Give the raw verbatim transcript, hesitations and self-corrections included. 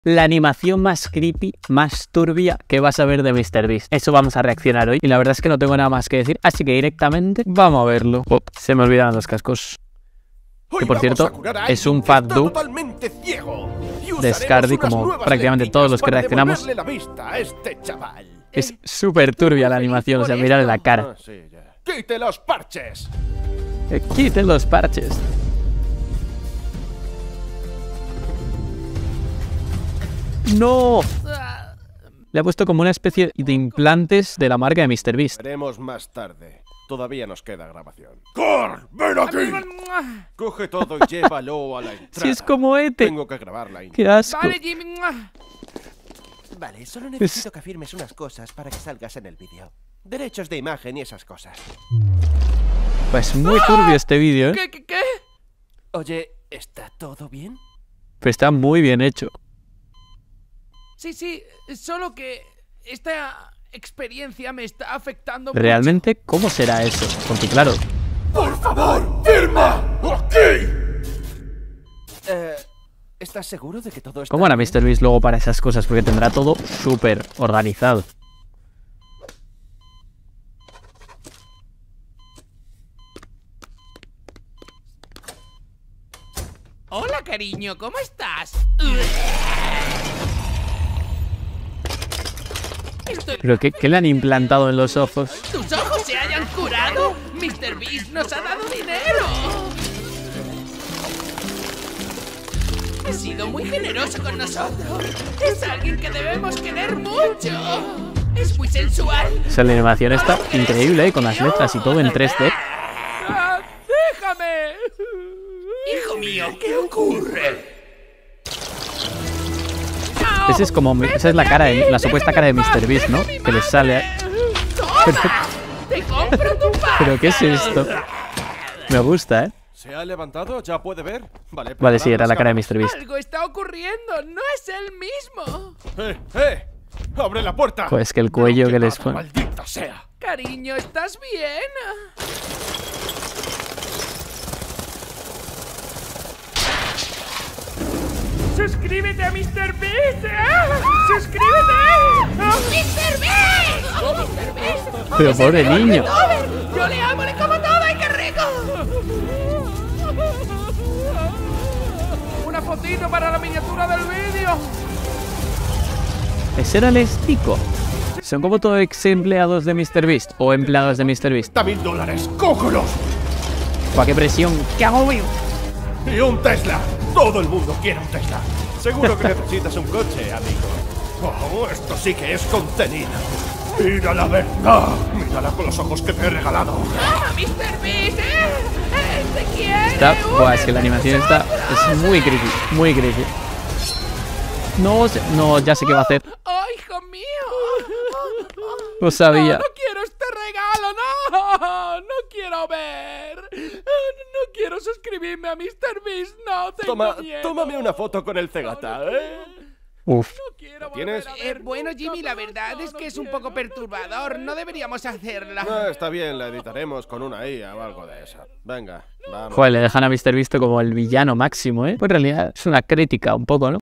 la animación más creepy, más turbia que vas a ver de MrBeast. Eso vamos a reaccionar hoy y la verdad es que no tengo nada más que decir, así que directamente vamos a verlo. Oh, se me olvidaron los cascos. Que por cierto, es un fat dupe de Scardy, como prácticamente todos los que reaccionamos. Es súper turbia la animación, o sea, mirad la cara. ¡Quite los parches! Eh, ¡Quiten los parches! ¡No! Le ha puesto como una especie de implantes de la marca de MrBeast. Veremos más tarde. Todavía nos queda grabación. ¡Cor! ¡Ven aquí! Coge todo y llévalo a la entrada. Si es como Ete. Tengo que grabar la intro. ¡Qué asco! Vale, Jimmy. Vale, solo necesito es... que firmes unas cosas para que salgas en el vídeo. Derechos de imagen y esas cosas. Pues muy turbio este vídeo, ¿eh? ¿Qué, qué, qué? Oye, ¿está todo bien? Pero está muy bien hecho. Sí, sí, solo que esta experiencia me está afectando ¿Realmente mucho. ¿Cómo será eso? Porque claro... ¡Por favor, firma! ¡Aquí! Eh... ¿Estás seguro de que todo está ¿Cómo hará bien? MrBeast luego para esas cosas? Porque tendrá todo súper organizado. Hola, cariño, ¿cómo estás? Estoy... ¿Pero qué, qué le han implantado en los ojos? ¿Tus ojos se hayan curado? MrBeast nos ha dado dinero. Ha sido muy generoso con nosotros. Es alguien que debemos querer mucho. Es muy sensual. O sea, la animación está increíble, ¿eh? Con las letras y todo en tres D. Ah, ¡déjame! Hijo mío, ¿qué ocurre? Ese es como, esa es la cara de, la supuesta cara de MrBeast, ¿no? Que les sale. Pero, ¡Te compro tu pan! ¿Pero qué es esto? Me gusta, ¿eh? ¿Se ha levantado? ¿Ya puede ver? Vale, Vale, sí, era la cara de MrBeast. Algo está ocurriendo, no es él mismo. ¡Eh, eh! ¡Abre la puerta! Pues que el cuello que les pone. ¡Maldita sea! Cariño, ¿estás bien? ¡Suscríbete a MrBeast! ¿eh? ¡Suscríbete! ¡MrBeast! ¡Oh, MrBeast! Pero pobre niño. ¡Yo le amo, le como todo! ¡Ay, qué rico! Una fotito para la miniatura del vídeo. Ese era el estico. Son como todos ex empleados de MrBeast o empleados de MrBeast. ¡mil dólares! ¡Cógelos! ¡Buah, qué presión! ¡Qué agobio! ¡Y un Tesla! ¡Todo el mundo quiere un Tesla! Seguro que necesitas un coche, amigo. ¡Oh, esto sí que es contenido! ¡Mira la verdad! ¡Mírala con los ojos que te he regalado! ¡Ah, MrBeast! ¿eh? ¡Eh, te quiere! Está, buah, es que la animación está, es muy creepy, muy creepy. No, sé- no, ya sé qué va a hacer. ¡Oh, hijo mío! Lo sabía. No, no quiero este regalo, no. No quiero ver. No quiero suscribirme a MrBeast, no. Tengo Toma, miedo. tómame una foto con el cegata, ¿eh? Uf. No quiero volver ¿Tienes? a ver bueno, Jimmy, la verdad es que es un poco perturbador. No deberíamos hacerla. Ah, está bien, la editaremos con una I A o algo de eso. Venga, vamos. Joder, le dejan a MrBeast como el villano máximo, ¿eh? Pues en realidad es una crítica un poco, ¿no?